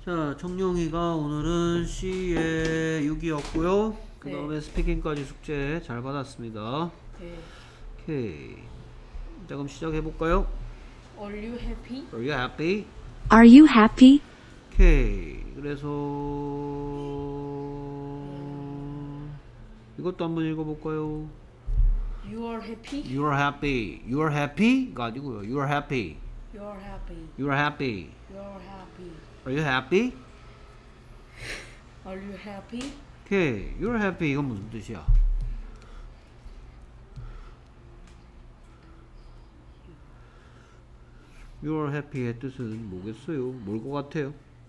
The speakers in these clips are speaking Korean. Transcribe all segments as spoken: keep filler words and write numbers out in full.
자, 청룡이가 오늘은 C의 육이었고요. 그 다음에 네. 스피킹까지 숙제 잘 받았습니다. 네. 오케이. 자, 그럼 시작해볼까요? Are you happy? Are you happy? Are you happy? 오케이. 그래서 이것도 한번 읽어볼까요? You are happy? You are happy. You are happy?가 아니고요. You are happy. You are happy. You are happy. You are happy. Are you happy? Are you happy? 오케이. You are happy. 이건 무슨 뜻이야? You are happy의 뜻은 뭐겠어요? 뭘 것 같아요?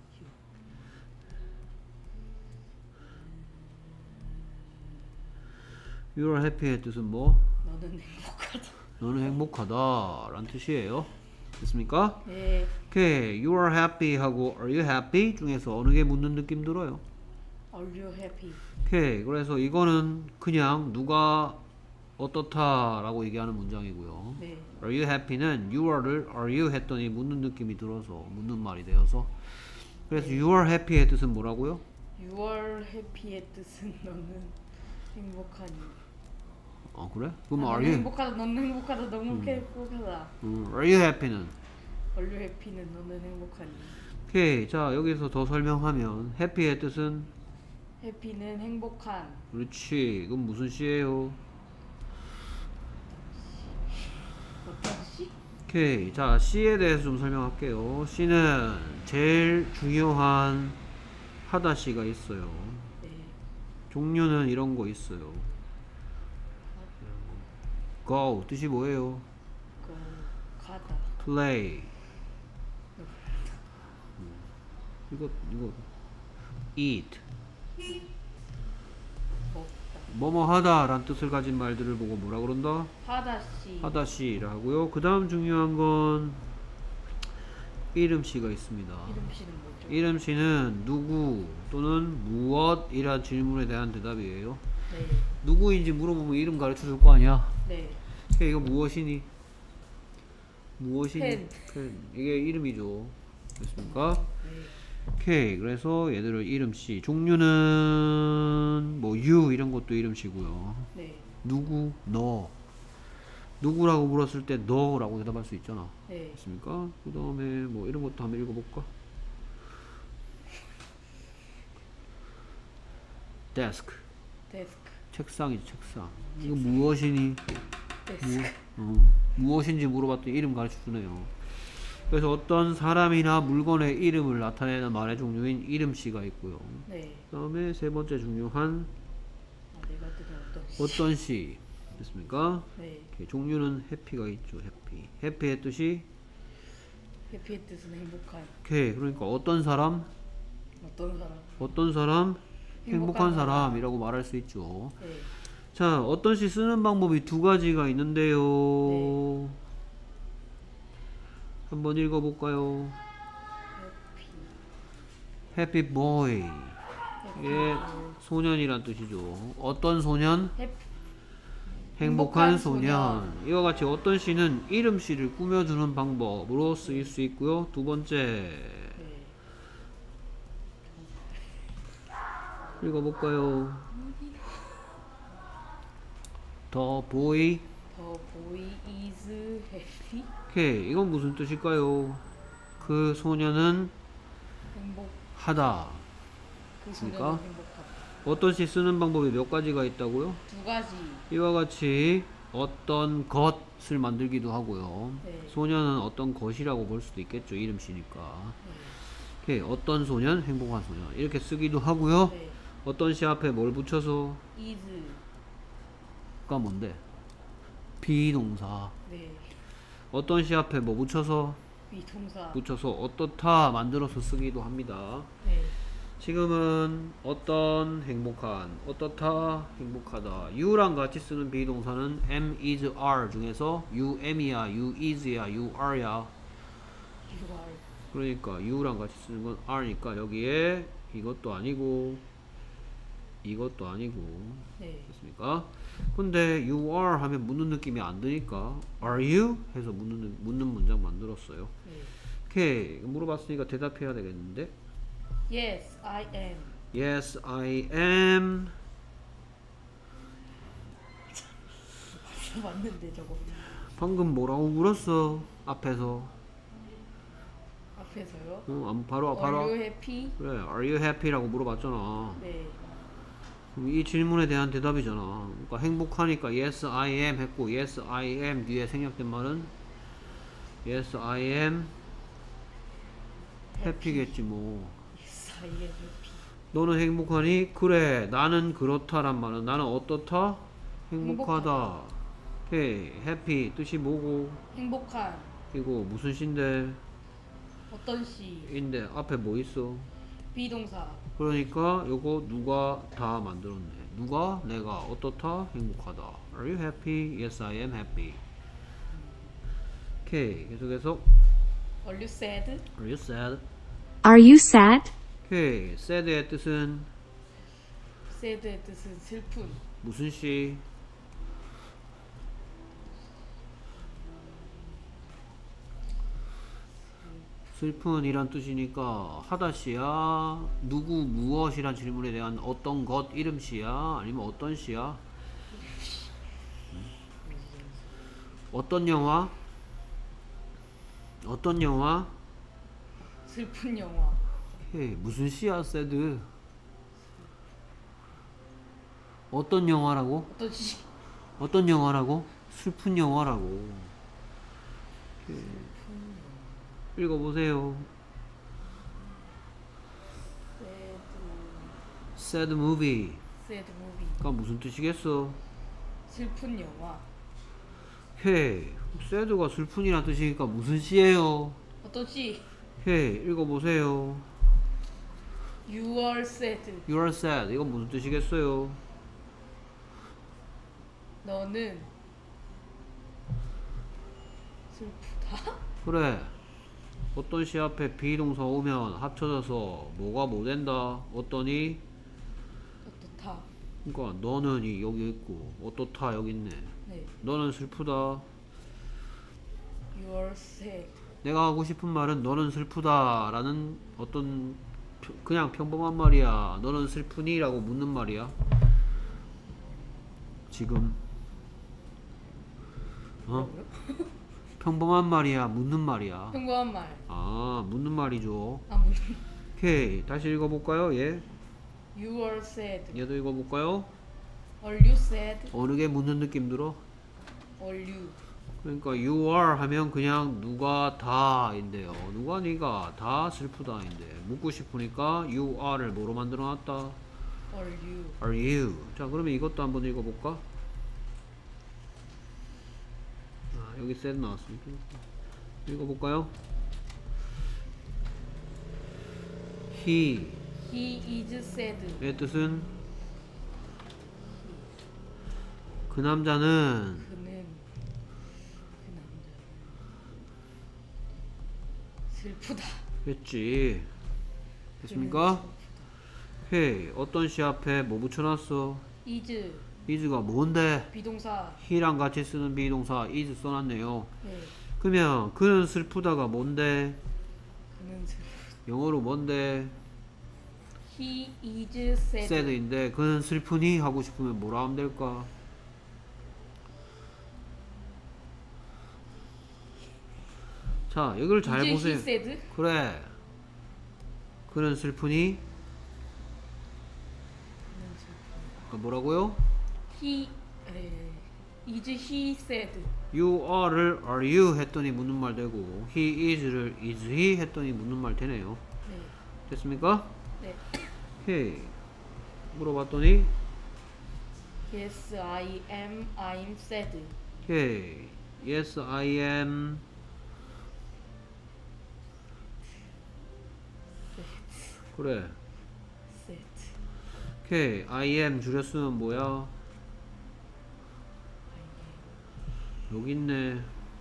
You are happy의 뜻은 뭐? 너는 행복하다. 너는 행복하다 라는 뜻이에요. 됐습니까? 네. 오케이. You are happy 하고 Are you happy? 중에서 어느 게 묻는 느낌 들어요? Are you happy? 오케이. 그래서 이거는 그냥 누가 어떻다 라고 얘기하는 문장이고요. 네. Are you happy는 you are를 are you 했더니 묻는 느낌이 들어서 묻는 말이 되어서 그래서 you are happy의 뜻은 뭐라고요? You are happy의 뜻은 너는 행복하니. 어 그래? 그럼 아, are 너는 you? 행복하다. 너는 행복하다. 너무 행복하다. 음, are you happy는? Are you happy는 너는 행복하니. 오케이. 자 여기서 더 설명하면 happy의 뜻은 해피는 행복한. 그렇지. 이건 무슨 시예요? 어떤 시? 오케이. 자 C에 대해서 좀 설명할게요. C는 제일 중요한 하다시가 있어요. 네. 종류는 이런 거 있어요. Go 뜻이 뭐예요? 그 가다. Play. 이거 이거 eat. 먹다. 뭐뭐 하다 라는 뜻을 가진 말들을 보고 뭐라 그런다? 하다시. 하다시라 하고요. 그 다음 중요한 건 이름시가 있습니다. 이름씨는 뭐죠? 이름시는 누구 또는 무엇이란 질문에 대한 대답이에요. 네. 누구인지 물어보면 이름 가르쳐 줄 거 아니야. 네. 오케이, 이거 무엇이니? 무엇이니? 펜. 펜. 이게 이름이죠. 됐습니까? 네. 오케이. 그래서 얘들을 이름씨. 종류는 뭐 you 이런 것도 이름씨고요. 네. 누구, 너. 누구라고 물었을 때 너라고 대답할 수 있잖아. 네. 됐습니까? 그 다음에 뭐 이런 것도 한번 읽어볼까? desk. 데스크. 책상이지, 책상. 이거 무엇이니? 데스크. 어, 무엇인지 물어봤더니 이름 가르쳐 주네요. 그래서 어떤 사람이나 물건의 이름을 나타내는 말의 종류인 이름씨가 있고요. 네. 그 다음에 세 번째 중요한 아, 내가 뜻은 어떤 시? 어떤 시. 됐습니까? 네. 오케이, 종류는 해피가 있죠. 해피. 해피의 뜻이 해피의 뜻은 행복한. 오케이. 그러니까 어떤 사람? 어떤 사람? 어떤 사람? 행복한, 행복한 사람이라고 말할 수 있죠. 네. 자, 어떤 시 쓰는 방법이 두 가지가 있는데요. 네. 한번 읽어볼까요? 해피. Happy boy. 해피. 이게 소년이란 뜻이죠. 어떤 소년? 해피. 행복한 행복한 소년. 소년. 이와 같이 어떤 시는 이름씨를 꾸며주는 방법으로 쓰일 수 있고요. 두 번째 네. 읽어볼까요? The boy. The boy is happy. 오케이. 이건 무슨 뜻일까요? 그 소년은 행복. 하다. 그 그러니까? 소년은 행복하다. 어떤 시 쓰는 방법이 몇 가지가 있다고요? 두 가지. 이와 같이 어떤 것을 만들기도 하고요. 네. 소년은 어떤 것이라고 볼 수도 있겠죠. 이름씨니까. 네. 오케이. 어떤 소년, 행복한 소년 이렇게 쓰기도 하고요. 네. 어떤 시 앞에 뭘 붙여서 is. 가 뭔데? 비동사. 네. 어떤 시 앞에 뭐 붙여서 비동사. 붙여서 어떻다 만들어서 쓰기도 합니다. 네. 지금은 어떤 행복한 어떻다 행복하다 you랑 같이 쓰는 비동사는 am, is, are 중에서 you am이야 you is야 you are야. you are. 그러니까 you랑 같이 쓰는 건 are니까 여기에 이것도 아니고 이것도 아니고. 네. 됐습니까? 근데 you are 하면 묻는 느낌이 안 드니까 are you? 해서 묻는, 묻는 문장 만들었어요. 네. 오케이. 물어봤으니까 대답해야 되겠는데 Yes, I am. Yes, I am. 맞는데 저거. 방금 뭐라고 물었어? 앞에서. 앞에서요. 어, 안- 바로 바로. Are you happy? 그래, Are you happy라고 물어봤잖아. 네. 그럼 이 질문에 대한 대답이잖아. 그러니까 행복하니까 Yes, I am 했고 Yes, I am 뒤에 생략된 말은 Yes, I am happy겠지 뭐. Yes, I am happy. 너는 행복하니? 그래, 나는 그렇다란 말은 나는 어떻다? 행복하다. 오케이, happy 뜻이 뭐고? 행복한. 이거 무슨 시인데? 어떤 시? 인데 앞에 뭐 있어? 비동사. 그러니까 요거 누가 다 만들었네. 누가? 내가 어떻다? 행복하다. Are you happy? Yes, I am happy. 오케이, 계속해서 Are you sad? Are you sad? Are you sad? 오케이, sad의 뜻은 sad의 뜻은 슬픈. 무슨 시? 슬픈이란 뜻이니까 하다시야 누구 무엇이란 질문에 대한 어떤 것 이름시야 아니면 어떤 시야? 어떤 영화? 어떤 영화? 슬픈 영화. 오케이, 무슨 시야 새드? 어떤 영화라고? 어떤 시? 어떤 영화라고? 슬픈 영화라고. 오케이. 읽어보세요. sad. Sad movie. sad movie. 가 무슨 뜻이겠어? 슬픈 영화. 오케이. sad가 슬픈이란 뜻이니까 무슨 시예요? 어떤 시? 오케이. 읽어보세요. You are sad. You are sad. 이건 무슨 뜻이겠어요? 너는 슬프다. 그래. 어떤 시 앞에 비동사 오면 합쳐져서 뭐가 뭐 된다? 어떠니? 어떻다. 그러니까 너는 이 여기 있고 어떻다 여기 있네. 네. 너는 슬프다. You are sad. 내가 하고 싶은 말은 너는 슬프다 라는 어떤 펴- 그냥 평범한 말이야. 너는 슬프니? 라고 묻는 말이야. 지금 어? 뭐라고요? 평범한 말이야 묻는 말이야. 평범한 말. 아 묻는 말이죠. 아 뭐? 오케이 다시 읽어볼까요? 얘 You are sad. 얘도 읽어볼까요? Are you sad? 어느 게 묻는 느낌 들어? Are you? 그러니까 you are 하면 그냥 누가 다인데요. 누가 니가 다 슬프다인데 묻고 싶으니까 you are를 뭐로 만들어놨다? Are you? Are you? 자 그러면 이것도 한번 읽어볼까? 아 여기 said 나왔으니까 읽어볼까요? He He is sad. 의 뜻은 그 남자는 그는 그 남자 슬프다. 했지. 됐습니까? 오케이 어떤 시 앞에 뭐 붙여놨어? is is가 뭔데? 비동사. he랑 같이 쓰는 비동사 is 써놨네요. 네. 그러면 그는 슬프다가 뭔데? 그는 슬. 영어로 뭔데? He is sad. sad인데 그는 슬프니? 하고 싶으면 뭐라 하면 될까? 자 여기를 잘 is 보세요. he sad? 그래 그는 슬프니? 그는 슬. 아, 뭐라고요? He 에, is he sad? you are를 are you 했더니 묻는 말 되고 he is를 is he 했더니 묻는 말 되네요. 네. 됐습니까? 네. 오케이 물어봤더니 Yes, I am. I'm sad. 오케이 yes I am 그래 sad. 오케이 I am 줄였으면 뭐야? 여기 있네.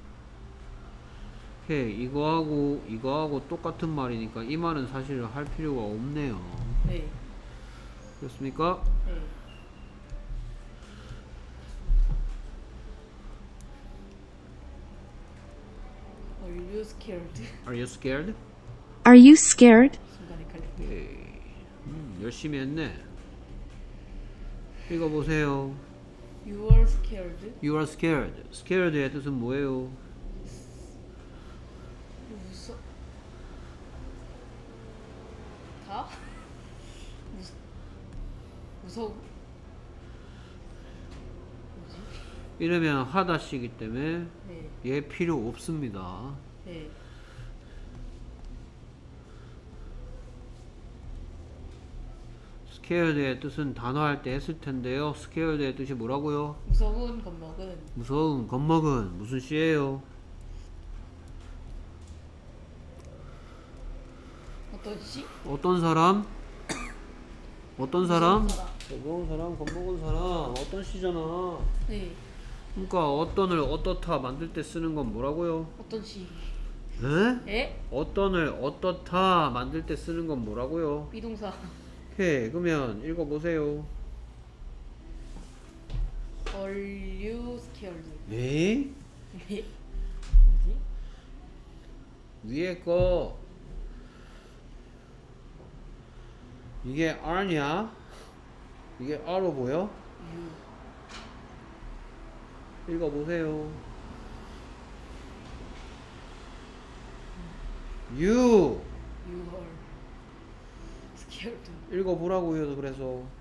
오케이 이거하고 이거하고 똑같은 말이니까 이 말은 사실 할 필요가 없네요. 네. 그렇습니까? 네. Are you scared? Are you scared? Are you scared? 순간 헷갈려. 오케이 열심히 했네. 읽어보세요. You are scared? You are scared. scared의 뜻은 뭐예요? 무서 다? 무서 무서워. 뭐지? 이러면 하다시기 때문에 네. 얘 필요 없습니다. 네. scared의 뜻은 단어할 때 했을 텐데요. scared의 뜻이 뭐라고요? 무서운 겁먹은 무서운, 겁먹은 무슨 시예요? 어떤 시? 어떤 사람? 어떤 사람? 무서운 사람. 무서운 사람, 겁먹은 사람. 어떤 시잖아. 네. 그러니까 어떤을 어떻다 만들 때 쓰는 건 뭐라고요? 어떤 시? 에? 에? 어떤을 어떻다 만들 때 쓰는 건 뭐라고요? 비동사. 오케이, 그러면 읽어보세요. Are you scared? 에? 네. 뭐지? 위에 거 이게 R냐? 이게 R로 보여? You. 읽어보세요. You You are scared. 읽어보라고요. 그래서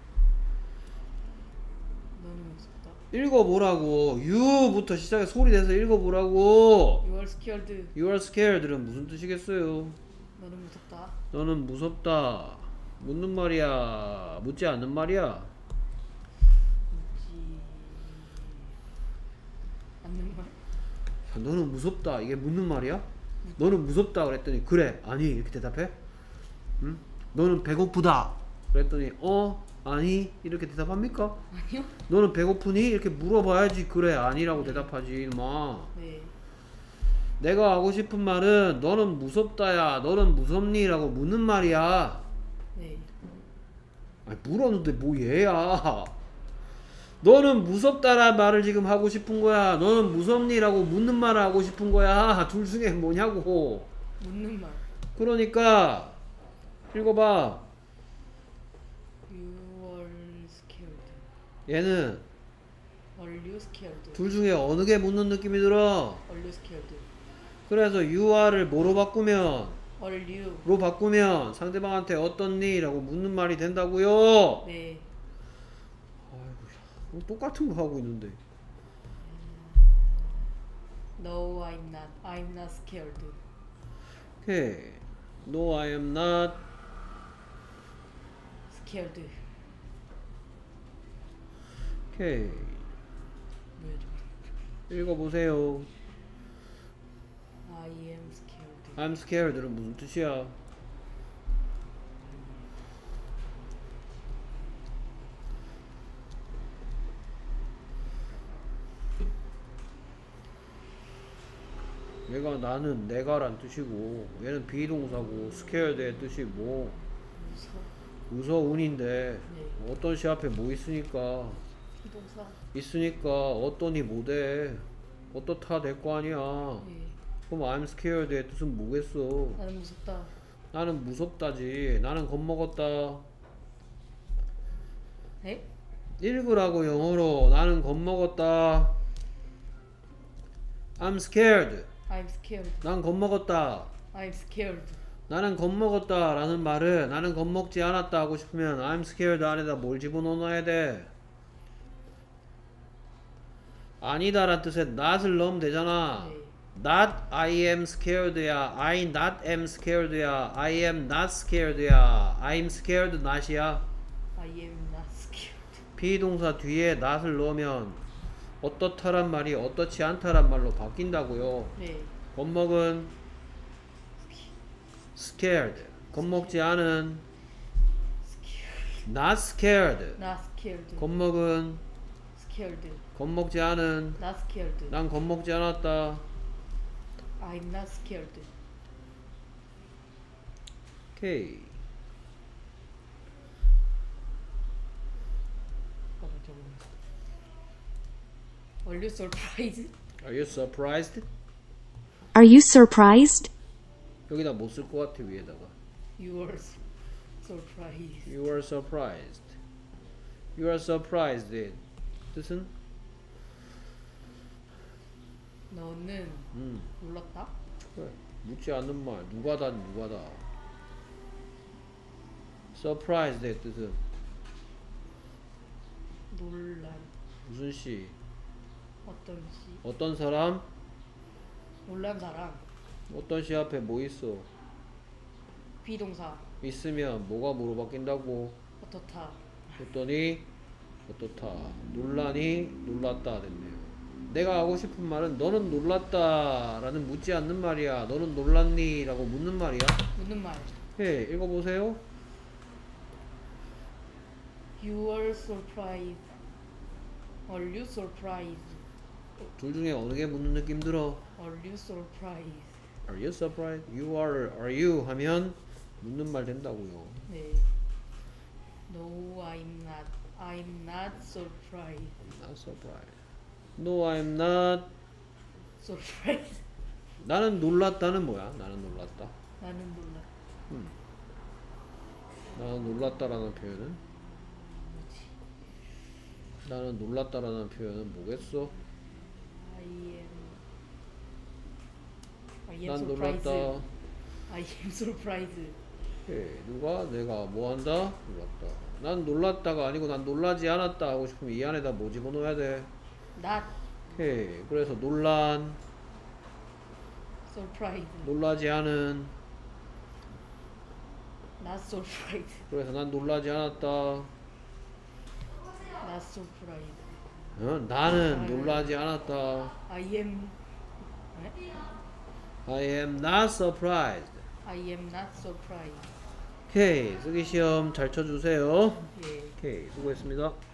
너는 무섭다. 읽어보라고. You부터 시작해 소리 내서 읽어보라고. You are scared. You are scared는 무슨 뜻이겠어요? 너는 무섭다. 너는 무섭다. 묻는 말이야? 묻지 않는 말이야? 묻지 않는 말. 야, 너는 무섭다. 이게 묻는 말이야? 너는 무섭다 그랬더니 그래 아니 이렇게 대답해? 응? 너는 배고프다 그랬더니 어 아니 이렇게 대답합니까? 아니요? 너는 배고프니? 이렇게 물어봐야지 그래 아니라고 대답하지 이놈아. 네. 내가 하고 싶은 말은 너는 무섭다야 너는 무섭니? 라고 묻는 말이야. 네. 아니 물었는데 뭐 얘야. 너는 무섭다란 말을 지금 하고 싶은 거야 너는 무섭니? 라고 묻는 말을 하고 싶은 거야. 둘 중에 뭐냐고. 묻는 말. 그러니까 읽어봐. You are scared. 얘는 Are you scared? 둘 중에 어느 게 묻는 느낌이 들어? Are you scared? 그래서 you are를 뭐로 바꾸면 Are you? 로 바꾸면 상대방한테 어떻니? 라고 묻는 말이 된다고요. 네. 아이고 똑같은 거 하고 있는데. No, I'm not. I'm not scared. 오케이. No, I am not Scared. 오케이. 뭐죠? 읽어보세요. I am scared. I'm scared는 무슨 뜻이야? 얘가 나는 내가란 뜻이고 얘는 비동사고 scared의 뜻이 뭐 무서워. 무서운인데 네. 어떤 시 앞에 뭐 있으니까 비동사. 있으니까 어떠니 뭐돼 어떻다 될 거 아니야. 네. 그럼 I'm scared의 뜻은 뭐겠어? 나는 무섭다. 나는 무섭다지. 나는 겁먹었다. 네? 읽으라고 영어로. 나는 겁먹었다. I'm scared. I'm scared. 난 겁먹었다. I'm scared. 나는 겁먹었다 라는 말을 나는 겁먹지 않았다 하고 싶으면 I'm scared 안에다 뭘 집어넣어야 돼? 아니다 라는 뜻에 not을 넣으면 되잖아. 네. not I am scared야 I not am scared야 I am not scared야 I'm scared not이야. I am not scared. 비동사 뒤에 not을 넣으면 어떻다란 말이 어떻지 않다란 말로 바뀐다고요. 네. 겁먹은 scared 겁먹지 않은 Scared. not scared Not scared. 겁먹은 Scared. 겁먹지 않은 Not scared. 난 겁먹지 않았다. I'm not scared. 오케이. 잠깐만, 잠깐만. Are you surprised? Are you surprised? Are you surprised? 여기다 못 쓸 것 같아 위에다가. You are. su- surprise. You are surprised. You are surprised. 뜻은? 너는 음, 놀랐다? 그래. 묻지 않는 말. 누가다, 누가다. surprised의 뜻은 놀란. 무슨 시? 어떤 시? 어떤 사람? 놀란 사람. 어떤 시 앞에 뭐 있어? 비동사. 있으면 뭐가 뭐로 바뀐다고? 어떻다. 했더니 어떻다. 놀라니 놀랐다 됐네요. 내가 하고 싶은 말은 너는 놀랐다 라는 묻지 않는 말이야. 너는 놀랐니? 라고 묻는 말이야. 묻는 말. 예, 읽어보세요. You are surprised. Are you surprised? 둘 중에 어느 게 묻는 느낌 들어? Are you surprised? Are you surprised? You are, are you 하면 묻는 말 된다고요. 네. No, I'm not. I'm not surprised. Not surprised. No, I'm not. Surprised. 나는 놀랐다는 뭐야? 나는 놀랐다. 나는 놀라. 음. 나는 놀랐다라는 표현은? 뭐지? 나는 놀랐다라는 표현은 뭐겠어? I am. I am 난 surprised. 놀랐다. I am surprised. 예, 누가 내가 뭐 한다? 놀랐다. 난 놀랐다가 아니고 난 놀라지 않았다 하고 싶으면 이 안에다 뭐 집어넣어야 돼? Not 예, 그래서 놀란, surprised. 놀라지 않은. Not surprised. 그래서 난 놀라지 않았다. Not surprised. 어? 나는 놀라지 않았다. I am. 네? I am not surprised. I am not surprised. 오케이, 쓰기 시험 잘 쳐주세요. 예. 오케이, 수고했습니다.